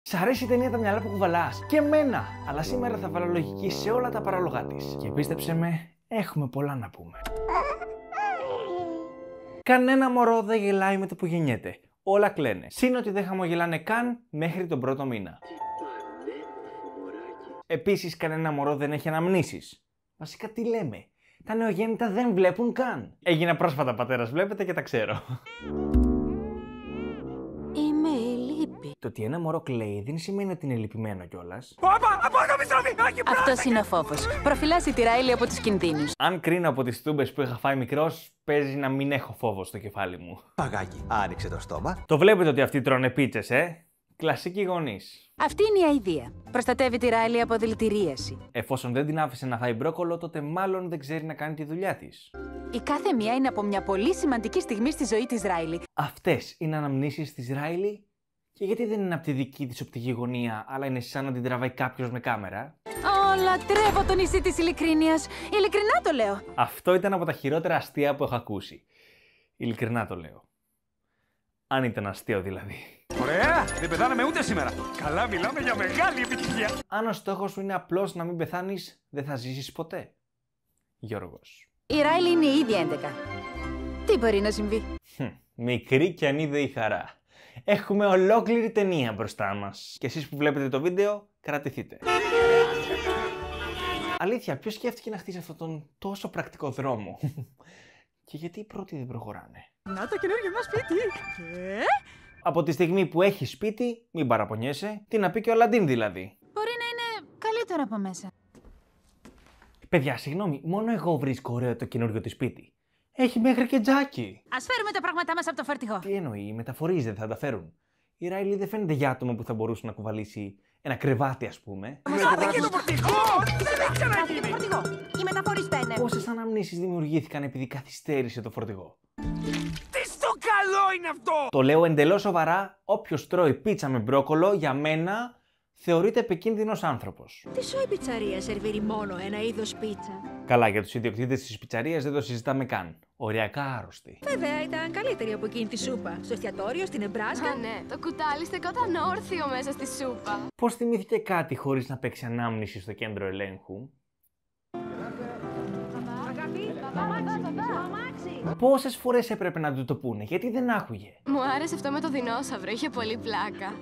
Σ' αρέσει η ταινία Τα μυαλά που κουβαλάς? Και εμένα! Αλλά σήμερα θα βάλω λογική σε όλα τα παράλογα της. Και πίστεψε με, έχουμε πολλά να πούμε. Κανένα μωρό δεν γελάει με το που γεννιέται. Όλα κλαίνε. Συν ότι δεν χαμογελάνε καν μέχρι τον πρώτο μήνα. Επίσης, κανένα μωρό δεν έχει αναμνήσεις. Βασικά, τι λέμε? Τα νεογέννητα δεν βλέπουν καν. Έγινα πρόσφατα πατέρας, βλέπετε, και τα ξέρω. Είμαι η λύπη. Το ότι ένα μωρό κλαίει δεν σημαίνει ότι είναι λυπημένο κιόλας. Αυτός είναι ο φόβος. Προφυλάσσει τη Ράιλι από τους κινδύνους. Αν κρίνω από τις τούμπες που είχα φάει μικρός, παίζει να μην έχω φόβο στο κεφάλι μου. Παγάκι, άνοιξε το στόμα. Το βλέπετε ότι αυτοί τρώνε πίτσες, Κλασικοί γονείς. Αυτή είναι η αηδία. Προστατεύει τη Ράιλι από δηλητηρίαση. Εφόσον δεν την άφησε να φάει μπρόκολο, τότε μάλλον δεν ξέρει να κάνει τη δουλειά της. Η κάθε μία είναι από μια πολύ σημαντική στιγμή στη ζωή της Ράιλι. Αυτές είναι αναμνήσεις της Ράιλι. Και γιατί δεν είναι από τη δική της οπτική γωνία, αλλά είναι σαν να την τραβάει κάποιος με κάμερα? Λατρεύω το νησί της ειλικρίνειας. Ειλικρινά το λέω. Αυτό ήταν από τα χειρότερα αστεία που έχω ακούσει. Ειλικρινά το λέω. Αν ήταν αστείο δηλαδή. Ωραία! Δεν πεθάναμε ούτε σήμερα. Καλά, μιλάμε για μεγάλη επιτυχία. Αν ο στόχος σου είναι απλώς να μην πεθάνεις, δεν θα ζήσεις ποτέ. Γιώργος. Η Ράιλι είναι ήδη 11. Τι μπορεί να συμβεί? Μικρή κι ανίδεη χαρά. Έχουμε ολόκληρη ταινία μπροστά μας. Και εσείς που βλέπετε το βίντεο, κρατηθείτε. Αλήθεια, ποιος σκέφτηκε να χτίσει αυτόν τον τόσο πρακτικό δρόμο? Και γιατί οι πρώτοι δεν προχωράνε? Να το καινούργιο μας σπίτι. Από τη στιγμή που έχει σπίτι, μην παραπονιέσαι. Τι να πει και ο Αλαντίν δηλαδή. Μπορεί να είναι καλύτερο από μέσα. Παιδιά, συγγνώμη, μόνο εγώ βρίσκω ωραίο το καινούργιο της σπίτι. Έχει μέχρι και τζάκι. Ας φέρουμε τα πράγματά μας από το φορτηγό. Τι εννοεί, οι μεταφορείς δεν θα τα φέρουν? Η Ράιλι δεν φαίνεται για άτομο που θα μπορούσε να κουβαλήσει ένα κρεβάτι, ας πούμε. Άτε και το φορτηγό! Δεν έχει ξαναγίνει! Οι μεταφορείς πένε. Πόσες αναμνήσεις δημιουργήθηκαν επειδή καθυστέρησε το φορτηγό? Τι στο καλό είναι αυτό! Το λέω εντελώς σοβαρά, όποιος τρώει πίτσα με μπρόκολο, για μένα θεωρείται επικίνδυνος άνθρωπος. Τη σόι πιτσαρία σερβίρει μόνο ένα είδος πίτσα. Καλά, για τους ιδιοκτήτες της πιτσαρίας δεν το συζητάμε καν. Οριακά άρρωστοι. Βέβαια ήταν καλύτερη από εκείνη τη σούπα. Στο εστιατόριο, στην Νεμπράσκα. Ναι, το κουτάλι στεκόταν όρθιο μέσα στη σούπα. Πώς θυμήθηκε κάτι χωρίς να παίξει ανάμνηση στο κέντρο ελέγχου? Πόσες φορές έπρεπε να του το πούνε, γιατί δεν άκουγε? Μου άρεσε αυτό με το δεινόσαυρο, είχε πολύ πλάκα.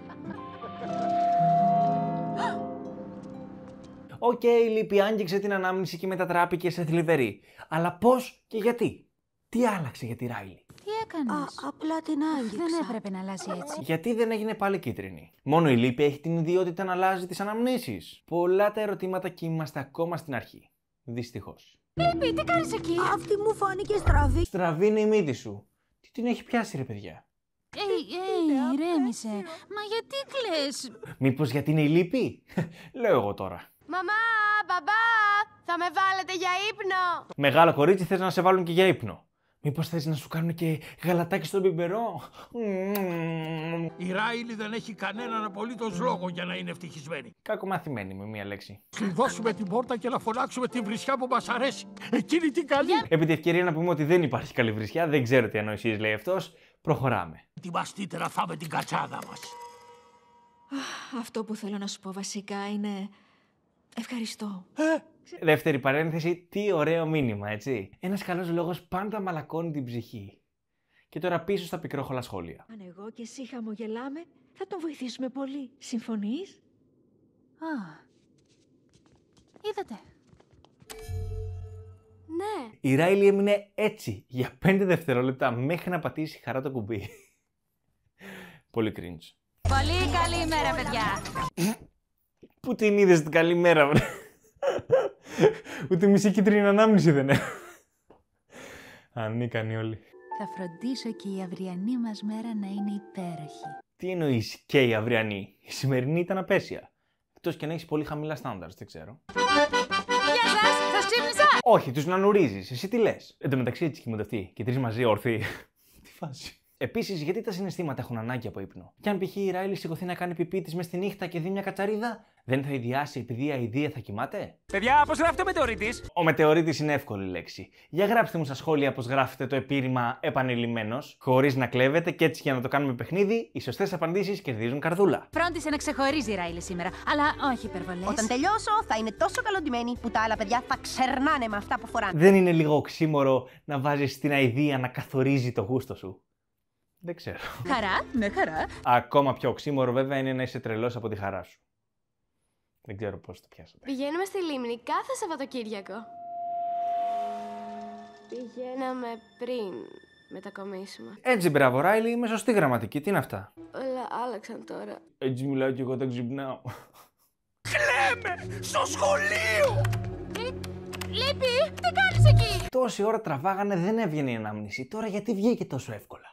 Οκ, η Λύπη άγγιξε την ανάμνηση και μετατράπηκε σε θλιβερή. Αλλά πώς και γιατί? Τι άλλαξε για τη Ράιλι? Τι έκανες? Απλά την άγγιξα. Δεν έπρεπε να αλλάζει έτσι. Γιατί δεν έγινε πάλι κίτρινη? Μόνο η Λύπη έχει την ιδιότητα να αλλάζει τις αναμνήσεις. Πολλά τα ερωτήματα και είμαστε ακόμα στην αρχή. Δυστυχώς. Λύπη, τι κάνεις εκεί? Αυτή μου φάνηκε στραβή. Στραβή είναι η μύτη σου. Τι την έχει πιάσει, ρε παιδιά? Ηρέμησε. Μα γιατί κλαις? Μήπως γιατί είναι η Λύπη? Λέω εγώ τώρα. Μαμά, μπαμπά, θα με βάλετε για ύπνο. Μεγάλο κορίτσι, θες να σε βάλουν και για ύπνο? Μήπως θες να σου κάνουν και γαλατάκι στον πιπερό? Η Ράιλι δεν έχει κανέναν απολύτως λόγο για να είναι ευτυχισμένη. Κακομαθημένη με μία λέξη. Κλειδώσουμε την πόρτα και να φωνάξουμε την βρισιά που μας αρέσει. Εκείνη την καλή. Επί τη ευκαιρία να πούμε ότι δεν υπάρχει καλή βρισιά, δεν ξέρω τι ανοησίες λέει αυτός. Προχωράμε. Ετοιμαστείτε να φάμε την κατσάδα μας. Αυτό που θέλω να σου πω βασικά είναι. Ευχαριστώ. Δεύτερη παρένθεση, τι ωραίο μήνυμα, έτσι. Ένας καλός λόγος πάντα μαλακώνει την ψυχή. Και τώρα πίσω στα πικρόχολα σχόλια. Αν εγώ και εσύ χαμογελάμε, θα τον βοηθήσουμε πολύ. Συμφωνείς? Είδατε. Ναι. Η Ράιλι έμεινε έτσι για 5 δευτερόλεπτα μέχρι να πατήσει χαρά το κουμπί. Πολύ cringe. Πολύ καλή ημέρα, παιδιά. Πού την είδες την καλή μέρα, βρε? Ούτε μισή κίτρινη ανάμνηση δεν έχω. Ανίκανοι όλοι. Θα φροντίσω και η αυριανή μας μέρα να είναι υπέροχη. Τι εννοείς και η αυριανή? Η σημερινή ήταν απέσια. Εκτός και να έχεις πολύ χαμηλά στάνταρς, δεν ξέρω. Γεια σας, σας ξύπνησα! Όχι, τους νανουρίζεις. Εσύ τι λες? Εν τω μεταξύ έτσι κοιμούνται αυτοί. Και τρεις μαζί όρθιοι. Τι φάση. Επίσης, γιατί τα συναισθήματα έχουν ανάγκη από ύπνο. Και αν π.χ. η Ράιλι σηκωθεί να κάνει πιπί της μες στη νύχτα και δει μια κατσαρίδα, δεν θα ιδιάσει επειδή η αηδία θα κοιμάται. Παιδιά, πώς γράφεται ο μετεωρίτης? Ο μετεωρίτης είναι εύκολη λέξη. Για γράψτε μου στα σχόλια πώς γράφετε το επίρρημα επανειλημμένος, χωρίς να κλέβετε, και έτσι για να το κάνουμε παιχνίδι, οι σωστές απαντήσεις κερδίζουν καρδούλα. Φρόντισε να ξεχωρίζει η Ράιλι σήμερα, αλλά όχι υπερβολές. Όταν τελειώσω, θα είναι τόσο καλοντημένοι που τα άλλα παιδιά θα ξερνάνε με αυτά που φοράνε. Δεν είναι λίγο οξύμορο να βάζεις την αηδία να καθορίζει το γούστο σου? Δεν ξέρω. Χαρά, ναι, χαρά. Ακόμα πιο οξύμορο βέβαια είναι να είσαι τρελός από τη χαρά σου. Δεν ξέρω πώς το πιάσατε. Πηγαίνουμε στη λίμνη κάθε Σαββατοκύριακο. Πηγαίναμε πριν μετακομίσουμε. Έτσι, μπράβο, Ράιλι, είμαι σωστή γραμματική. Τι είναι αυτά? Όλα άλλαξαν τώρα. Έτσι μιλάω κι εγώ, δεν ξυπνάω. Κλαίμε! Στο σχολείο! Λύπη, τι κάνεις εκεί? Τόση ώρα τραβάγανε, δεν έβγαινε η ανάμνηση. Τώρα γιατί βγήκε τόσο εύκολα?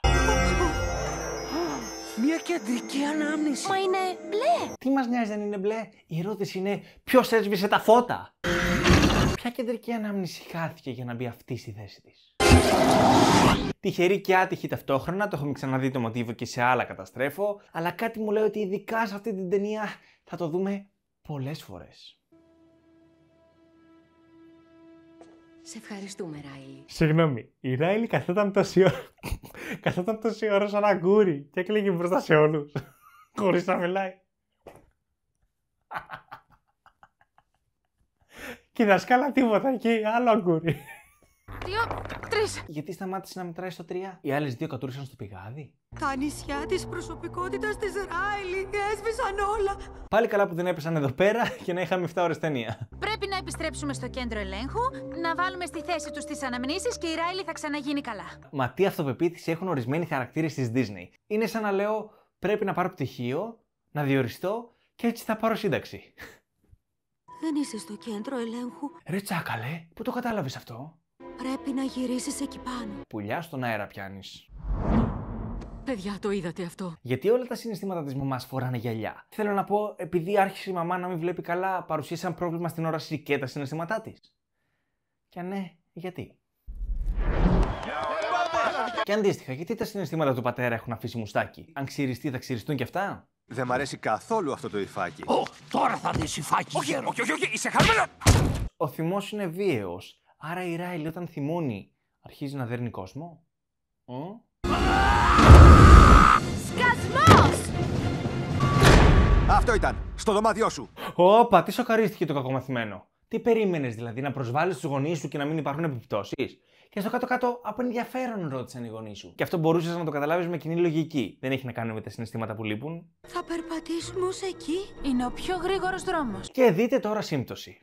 Μια κεντρική ανάμνηση. Μα είναι μπλε. Τι μας νοιάζει δεν είναι μπλε? Η ερώτηση είναι ποιος έσβησε τα φώτα? Ποια κεντρική ανάμνηση χάθηκε για να μπει αυτή στη θέση της? Τυχερή και άτυχη ταυτόχρονα, το έχουμε ξαναδεί το μοτίβο και σε άλλα καταστρέφω, αλλά κάτι μου λέει ότι ειδικά σε αυτή την ταινία θα το δούμε πολλές φορές. Σε ευχαριστούμε, Ράιλι. Συγγνώμη, η Ράιλι καθόταν τόση ώρα σαν αγκούρι και έκλαιγε μπροστά σε όλους, χωρίς να μιλάει. Και η δασκάλα τίποτα εκεί, άλλο αγκούρι. 2, 3. Γιατί σταμάτησε να μετράει στο 3? Οι άλλες δύο κατούρισαν στο πηγάδι. Τα νησιά της προσωπικότητας της Ράιλι έσβησαν όλα. Πάλι καλά που δεν έπεσαν εδώ πέρα και να είχαμε 7 ώρες ταινία. Πρέπει να επιστρέψουμε στο κέντρο ελέγχου, να βάλουμε στη θέση τους τις αναμνήσεις και η Ράιλι θα ξαναγίνει καλά. Μα τι αυτοπεποίθηση έχουν ορισμένοι χαρακτήρες της Disney. Είναι σαν να λέω πρέπει να πάρω πτυχίο, να διοριστώ και έτσι θα πάρω σύνταξη. Δεν είσαι στο κέντρο ελέγχου. Ρε τσάκαλε, πού το κατάλαβες αυτό? Πρέπει να γυρίσεις εκεί πάνω. Πουλιά στον αέρα πιάνεις. Παιδιά, το είδατε αυτό? Γιατί όλα τα συναισθήματα της μαμάς φοράνε γυαλιά? Θέλω να πω, επειδή άρχισε η μαμά να μην βλέπει καλά, παρουσίασε ένα πρόβλημα στην όραση και τα συναισθήματά της. Και αν ναι, γιατί? Και αντίστοιχα, γιατί τα συναισθήματα του πατέρα έχουν αφήσει μουστάκι? Αν ξυριστεί, θα ξυριστούν κι αυτά? Δεν μ' αρέσει καθόλου αυτό το υφάκι. Τώρα θα δεις υφάκι, γέρο. Όχι, είσαι χαμένα! Ο θυμός είναι βίαιος. Άρα η Ράιλι όταν θυμώνει αρχίζει να δέρνει κόσμο. Σκασμός! Αυτό ήταν! Στο δωμάτιό σου! Όπα, τι σοκαρίστηκε το κακομαθημένο. Τι περίμενες δηλαδή, να προσβάλλεις τους γονείς σου και να μην υπάρχουν επιπτώσεις? Και στο κάτω-κάτω από ενδιαφέρον ρώτησαν οι γονείς σου. Και αυτό μπορούσες να το καταλάβεις με κοινή λογική. Δεν έχει να κάνει με τα συναισθήματα που λείπουν. Θα περπατήσουμε ως εκεί. Είναι ο πιο γρήγορος δρόμος. Και δείτε τώρα σύμπτωση.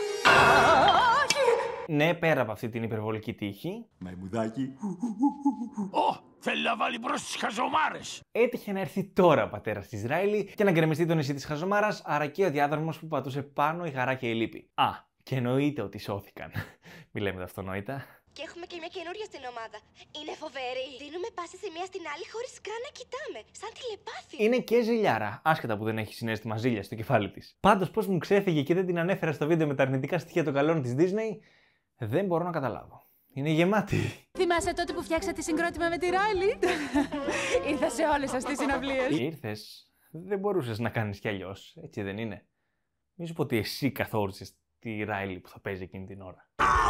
Ναι, πέρα από αυτή την υπερβολική τύχη. Μαϊμουδάκι. Θέλει να βάλει μπρος τις χαζομάρες. Έτυχε να έρθει τώρα ο πατέρας της Ράιλι και να γκρεμιστεί το νησί της χαζομάρας, άρα και ο διάδρομος που πατούσε πάνω η χαρά και η λύπη. Α, και εννοείται ότι σώθηκαν. Μη λέμε τα αυτονόητα. Και έχουμε και μια καινούρια στην ομάδα. Είναι φοβερή. Δίνουμε πάση σε μία στην άλλη χωρίς καν να κοιτάμε. Σαν τηλεπάθεια. Είναι και ζηλιάρα, άσχετα που δεν έχει συναίσθημα ζήλια στο κεφάλι της. Πάντως, πώς μου ξέφυγε και δεν την ανέφερα στο βίντεο με τα αρνητικά στοιχεία των καλών της Disney, δεν μπορώ να καταλάβω. Είναι γεμάτη. Θυμάσαι τότε που φτιάξατε συγκρότημα με τη Ράιλι? Ήρθα σε όλες σας τις συναυλίες. Ήρθες. Δεν μπορούσες να κάνεις κι αλλιώς, έτσι δεν είναι? Μη σου πω ότι εσύ καθόρισες τη Ράιλι που θα παίζει εκείνη την ώρα.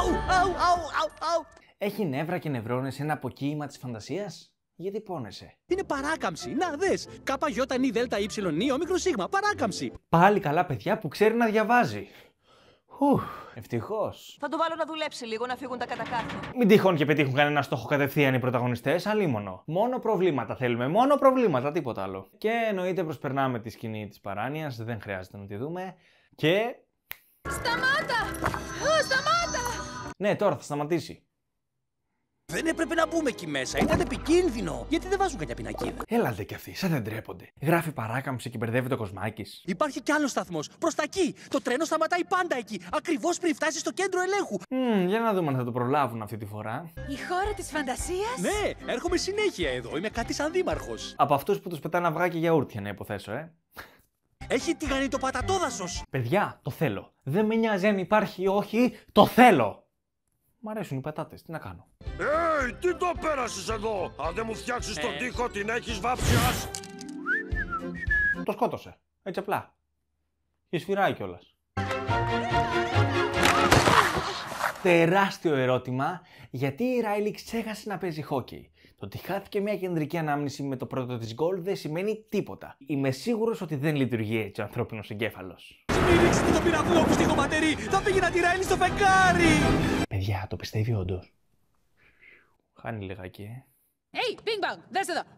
Έχει νεύρα και νευρώνες ένα αποκοίημα της φαντασίας? Γιατί πόνεσαι? Είναι παράκαμψη. Να δες. ΚΙ όμικρον σίγμα. Παράκαμψη. Πάλι καλά παιδιά που ξέρει να διαβάζει. Ευτυχώς. Θα το βάλω να δουλέψει λίγο, να φύγουν τα κατακάθια. Μην τυχόν και πετύχουν κανένα στόχο κατευθείαν οι πρωταγωνιστές, αλίμονο. Μόνο προβλήματα θέλουμε, μόνο προβλήματα, τίποτα άλλο. Και εννοείται προσπερνάμε τη σκηνή της παράνοιας, δεν χρειάζεται να τη δούμε. Και... Σταμάτα! Σταμάτα! Ναι, τώρα θα σταματήσει. Δεν έπρεπε να μπούμε εκεί μέσα. Ήταν επικίνδυνο. Γιατί δεν βάζουν κάποια πινακίδα? Έλατε κι αυτοί, σαν δεν τρέπονται. Γράφει παράκαμψη και μπερδεύει το κοσμάκης. Υπάρχει κι άλλο σταθμός. Προς τα εκεί. Το τρένο σταματάει πάντα εκεί. Ακριβώς πριν φτάσει στο κέντρο ελέγχου. Για να δούμε αν θα το προλάβουν αυτή τη φορά. Η χώρα της φαντασίας. Ναι, έρχομαι συνέχεια εδώ. Είμαι κάτι σαν δήμαρχος. Από αυτούς που τους πετάνε αυγά και γιαούρτια, να υποθέσω, Έχει τηγανιτό το πατατόδασος. Παιδιά, το θέλω. Δεν με νοιάζει αν υπάρχει ή όχι, το θέλω. Μ' αρέσουν οι πατάτες, τι να κάνω. Τι το πέρασες εδώ! Αν δεν μου φτιάξεις τον τοίχο, την έχεις βάψει ας... Το σκότωσε. Έτσι απλά. Και σφυράει κιόλας. Τεράστιο ερώτημα, γιατί η Ράιλι ξέχασε να παίζει χόκεϊ. Το ότι χάθηκε μια κεντρική ανάμνηση με το πρώτο της γκολ δεν σημαίνει τίποτα. Είμαι σίγουρος ότι δεν λειτουργεί έτσι ο ανθρώπινος εγκέφαλος. Σμίριξτε το πυραυλό που στοιχοματερεί! Θα πήγαινα τη Ράιλι στο φεγγάρι! Παιδιά, το πιστεύει όντως? Χάνει λιγάκι, Hey, ping pong, δες εδώ.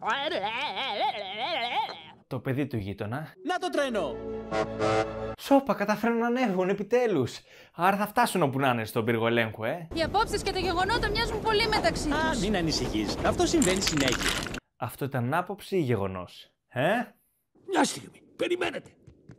Το παιδί του γείτονα. Να το τρένο! Σόπα, καταφέρουν να ανέβουν επιτέλους. Άρα θα φτάσουν όπου να είναι στον πύργο ελέγχου, Οι απόψεις και τα γεγονότα μοιάζουν πολύ μεταξύ Α, τους. μην ανησυχείς. Αυτό συμβαίνει συνέχεια. Αυτό ήταν άποψη ή γεγονός? Μια στιγμή, περιμένετε.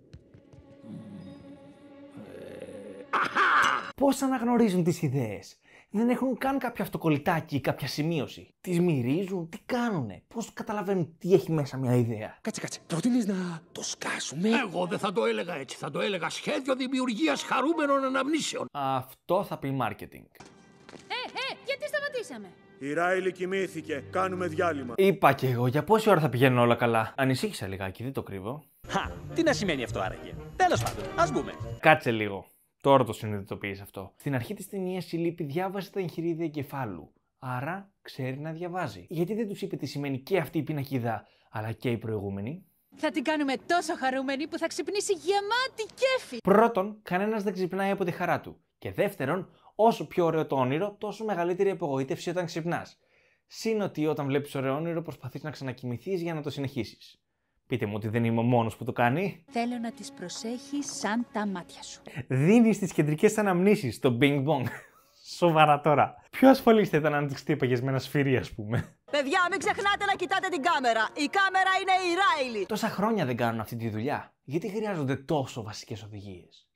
Πώς αναγνωρίζουν τις ιδέες? Δεν έχουν καν κάποιο αυτοκολλητάκι ή κάποια σημείωση. Τις μυρίζουν, τι κάνουνε? Πώς καταλαβαίνουν τι έχει μέσα μια ιδέα? Κάτσε. Προτείνεις να το σκάσουμε? Εγώ δεν θα το έλεγα έτσι. Θα το έλεγα σχέδιο δημιουργίας χαρούμενων αναμνήσεων. Αυτό θα πει marketing. Γιατί σταματήσαμε? Η Ράιλι κοιμήθηκε. Κάνουμε διάλειμμα. Είπα κι εγώ, για πόση ώρα θα πηγαίνουν όλα καλά? Ανησύχησα λιγάκι, δεν το κρύβω. Τι να σημαίνει αυτό άραγε? Τέλος πάντων, ας μπούμε. Κάτσε λίγο. Τώρα το συνειδητοποιείς αυτό. Στην αρχή της ταινίας η Λύπη διάβασε τα εγχειρίδια εγκεφάλου. Άρα ξέρει να διαβάζει. Γιατί δεν τους είπε τι σημαίνει και αυτή η πινακίδα, αλλά και η προηγούμενη? Θα την κάνουμε τόσο χαρούμενη που θα ξυπνήσει γεμάτη κέφι. Πρώτον, κανένας δεν ξυπνάει από τη χαρά του. Και δεύτερον, όσο πιο ωραίο το όνειρο, τόσο μεγαλύτερη απογοήτευση όταν ξυπνάς. Συν ότι όταν βλέπεις ωραίο όνειρο, προσπαθείς να ξανακοιμηθείς για να το συνεχίσεις. Πείτε μου ότι δεν είμαι ο μόνος που το κάνει. Θέλω να τις προσέχεις σαν τα μάτια σου. Δίνεις τις κεντρικές αναμνήσεις στο Bing Bong. Σοβαρά τώρα. Ποιο ασφαλής θα ήταν αν τις χτύπαγες με ένα σφυρί, ας πούμε? Παιδιά, μην ξεχνάτε να κοιτάτε την κάμερα. Η κάμερα είναι η Ράιλι. Τόσα χρόνια δεν κάνουν αυτή τη δουλειά. Γιατί χρειάζονται τόσο βασικές οδηγίες?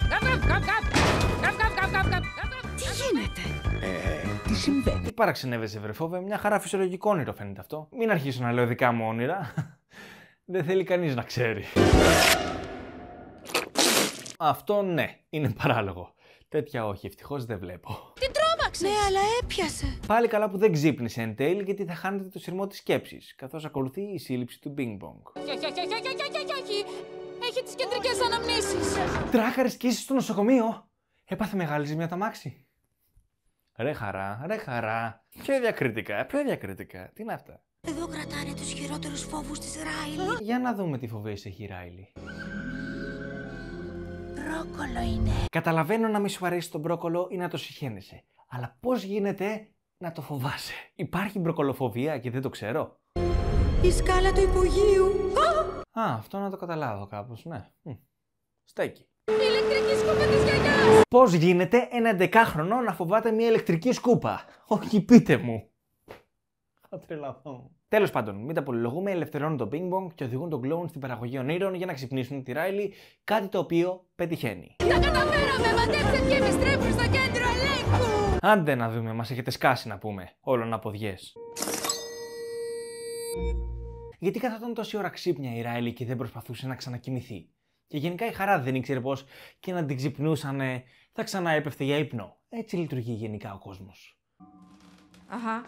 Τι γίνεται? Τι συμβαίνει? Τι παραξενεύεσαι, βρε φόβε, μια χαρά φυσιολογικό όνειρο φαίνεται αυτό. Μην αρχίσω να λέω δικά μου όνειρα. Δεν θέλει κανείς να ξέρει. Αυτό ναι, είναι παράλογο. Τέτοια όχι, ευτυχώς δεν βλέπω. Τι τρόμαξες! Ναι, αλλά έπιασε. Πάλι καλά που δεν ξύπνησε εν τέλει, γιατί θα χάνετε το σειρμό της σκέψης, καθώς ακολουθεί η σύλληψη του Bing Bong. Έχει τις κεντρικές αναμνήσεις. Τράχαρες κι είσαι στο νοσοκομείο. Έπαθε μεγάλη ζημιά το αμάξι. Ρε χαρά. Πιο διακριτικά. Τι είναι αυτά? Εδώ κρατάνε τους χειρότερους φόβους της Ράιλι. Για να δούμε τι φοβές έχει η Ράιλι. Μπρόκολο είναι. Καταλαβαίνω να μη σου αρέσει το μπρόκολο ή να το συχαίνεσαι. Αλλά πώς γίνεται να το φοβάσαι? Υπάρχει μπροκολοφοβία και δεν το ξέρω? Η σκάλα του υπογείου. Αυτό να το καταλάβω κάπως, ναι. Στέκει. Η ηλεκτρική σκούπα της γιαγιάς! Πώς γίνεται ένα 11χρονο να φοβάται μια ηλεκτρική σκούπα? Όχι, πείτε μου. Θα τρελαθώ. Τέλος πάντων, μην τα πολυλογούμε, ελευθερώνουν το Bing Bong και οδηγούν τον κλόουν στην παραγωγή ονείρων για να ξυπνήσουν τη Ράιλι, κάτι το οποίο πετυχαίνει. Τα καταφέραμε! Μαντέψτε και επιστρέφουν στο κέντρο ελέγχου! Άντε να δούμε, μας έχετε σκάσει να πούμε, όλων αποδιές. Γιατί καθόταν τόση ώρα ξύπνια η Ράιλι και δεν προσπαθούσε να ξανακοιμηθεί? Και γενικά η χαρά δεν ήξερε πως και να την ξυπνούσανε θα ξανά έπεφτε για ύπνο. Έτσι λειτουργεί γενικά ο κόσμος. Αχα.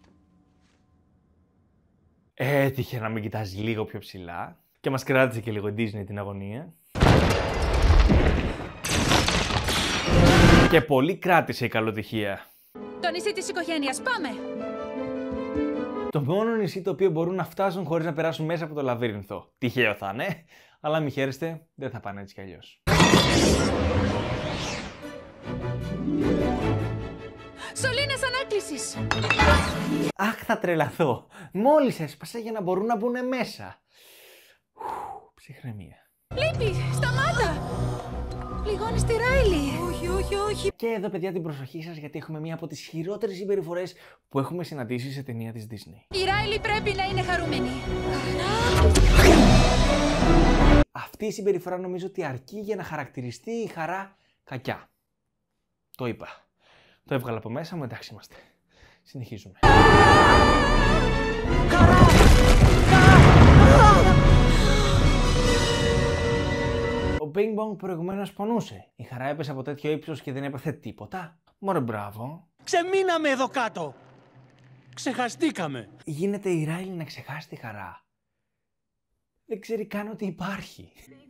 Έτυχε να μην κοιτάζει λίγο πιο ψηλά και μας κράτησε και λίγο Disney την αγωνία. Και πολύ κράτησε η καλοτυχία. Το νησί της οικογένειας, πάμε! Το μόνο νησί το οποίο μπορούν να φτάσουν χωρίς να περάσουν μέσα από το λαβύρινθο. Τυχαίο θα είναι, αλλά μη χαίρεστε, δεν θα πάνε έτσι κι αλλιώς. Σωλήνες ανάκλησης! Αχ, θα τρελαθώ. Μόλις έσπασε για να μπορούν να μπουν μέσα. Ψυχραιμία. Λύπη, σταμάτα! Πληγώνεις τη Ράιλι. Όχι. Και εδώ, παιδιά, την προσοχή σας, γιατί έχουμε μία από τις χειρότερες συμπεριφορές που έχουμε συναντήσει σε ταινία της Disney. Η Ράιλι πρέπει να είναι χαρούμενη. Αυτή η συμπεριφορά νομίζω ότι αρκεί για να χαρακτηριστεί η χαρά κακιά. Το είπα. Το έβγαλα από μέσα μου, εντάξει είμαστε. Συνεχίζουμε. Ο Bing Bong προηγουμένως πονούσε. Η χαρά έπεσε από τέτοιο ύψος και δεν έπαθε τίποτα. Μωρέ μπράβο. Ξεμείναμε εδώ κάτω. Ξεχαστήκαμε. Γίνεται η Ράιλι να ξεχάσει τη Χαρά. Δεν ξέρει καν ότι υπάρχει.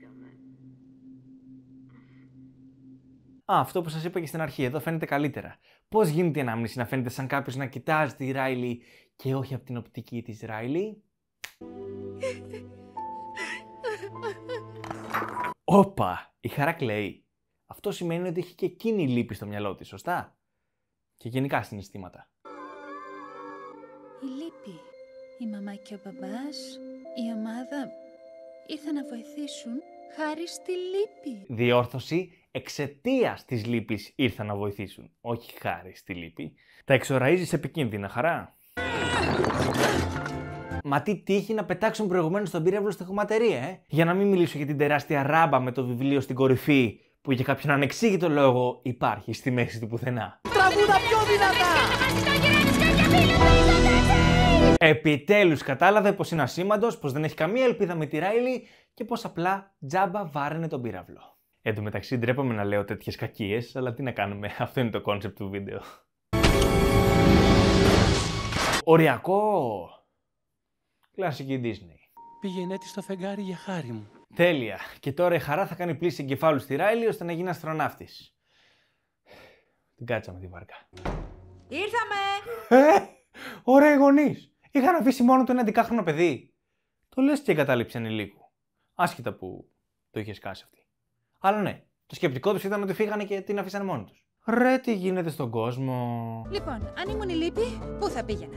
Αυτό που σας είπα και στην αρχή, εδώ φαίνεται καλύτερα. Πώς γίνεται η ανάμνηση να φαίνεται σαν κάποιος να κοιτάζει τη Ράιλι και όχι από την οπτική της Ράιλι? Όπα, η Χαρά κλαίει. Αυτό σημαίνει ότι έχει και εκείνη λύπη στο μυαλό της, σωστά? Και γενικά συναισθήματα. Η λύπη. Η μαμά και ο μπαμπάς, η ομάδα ήρθαν να βοηθήσουν χάρη στη λύπη. Διόρθωση, εξαιτίας της λύπης ήρθαν να βοηθήσουν, όχι χάρη στη λύπη. Τα εξοραίζεις επικίνδυνα, Χαρά. Μα τι τύχη να πετάξουν προηγουμένως τον πύραυλο στη χωματερία, Για να μην μιλήσω για την τεράστια ράμπα με το βιβλίο στην κορυφή, που για κάποιον ανεξήγητο λόγο υπάρχει στη μέση του πουθενά. Τραγούδα πιο δυνατά! Επιτέλους κατάλαβε πως είναι ασήμαντος, πως δεν έχει καμία ελπίδα με τη Ράιλι και πως απλά τζάμπα βάραινε τον πύραυλο. Εν τω μεταξύ ντρέπομαι να λέω τέτοιες κακίες, αλλά τι να κάνουμε, αυτό είναι το κόνσεπτ του βίντεο. Οριακό! Κλασική Disney. Πήγαινε τη στο φεγγάρι για χάρη μου. Τέλεια. Και τώρα η Χαρά θα κάνει πλήση εγκεφάλου στη Ράιλι ώστε να γίνει αστροναύτης. Την κάτσαμε τη βάρκα. Ήρθαμε! Ωραία οι γονείς. Είχαν αφήσει μόνο το ένα 11χρονο παιδί. Το λες και εγκατάλειψη ανηλίκου. Άσχετα που το είχε σκάσει αυτή. Αλλά ναι, το σκεπτικό τους ήταν ότι φύγανε και την αφήσανε μόνοι τους. Ρε, τι γίνεται στον κόσμο. Λοιπόν, αν ήμουν η λύπη, πού θα πήγαινα?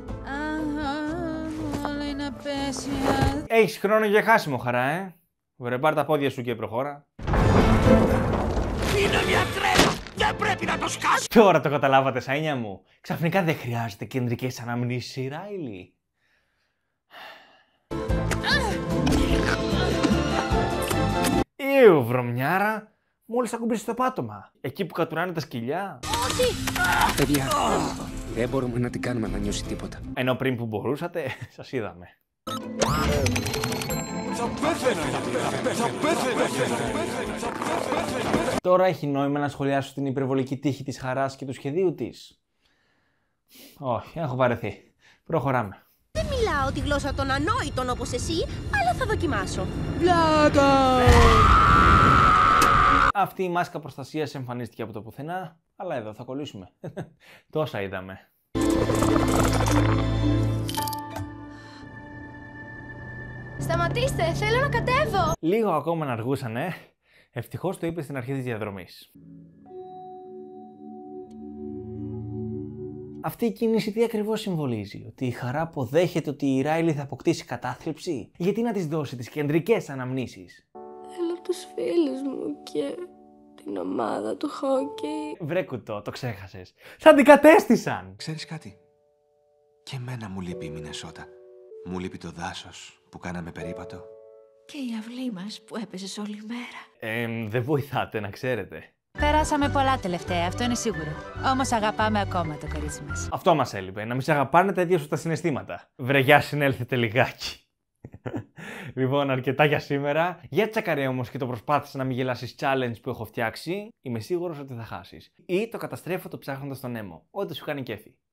Όλα είναι απέσια. Έχεις χρόνο για χάσιμο, Χαρά, Βρε, πάρ' τα πόδια σου και προχώρα. Είναι μια τρέλα! Δεν πρέπει να το σκάσει! Τώρα το καταλάβατε, σαΐνια μου. Ξαφνικά δεν χρειάζεται κεντρικές αναμνήσεις η Ράιλι. Ιου, βρωμιάρα. Μόλις ακουμπήσεις το πάτωμα. Εκεί που κατουράνε τα σκυλιά. Παιδιά, δεν μπορούμε να την κάνουμε να νιώσει τίποτα. Ενώ πριν που μπορούσατε, σας είδαμε. Τώρα έχει νόημα να σχολιάσω την υπερβολική τύχη της Χαράς και του σχεδίου της? Όχι, έχω βαρεθεί. Προχωράμε. Δεν μιλάω τη γλώσσα των ανόητων όπως εσύ, αλλά θα δοκιμάσω. Πλάκα! Αυτή η μάσκα προστασίας εμφανίστηκε από το πουθενά, αλλά εδώ θα κολλήσουμε. Τόσα είδαμε. Σταματήστε, θέλω να κατέβω! Λίγο ακόμα να αργούσανε. Ευτυχώς το είπε στην αρχή της διαδρομής. Αυτή η κίνηση τι ακριβώς συμβολίζει? Ότι η Χαρά αποδέχεται ότι η Ράιλι θα αποκτήσει κατάθλιψη? Γιατί να της δώσει τις κεντρικές αναμνήσεις? Θέλω τους φίλους μου και την ομάδα του χόκκι. Βρε κουτό, το ξέχασες. Σαν την κατέστησαν! Ξέρεις κάτι? Και εμένα μου λείπει η Μινεσότα. Μου λείπει το δάσος που κάναμε περίπατο. Και η αυλή μας που έπαιζες όλη μέρα. Δεν βοηθάτε να ξέρετε. Περάσαμε πολλά τελευταία, αυτό είναι σίγουρο. Όμως αγαπάμε ακόμα το κορίτσι μας. Αυτό μας έλειπε, να μην σε αγαπάνε τα ίδια σου τα συναισθήματα. Βρε, για συνέλθετε λιγάκι. Λοιπόν, αρκετά για σήμερα. Για τσακαρέ όμως και το προσπάθησε να μην γελάσεις challenge που έχω φτιάξει. Είμαι σίγουρος ότι θα χάσεις. Ή το καταστρέφω το ψάχνοντας τον Νέμο. Ό,τι σου κάνει κέφι.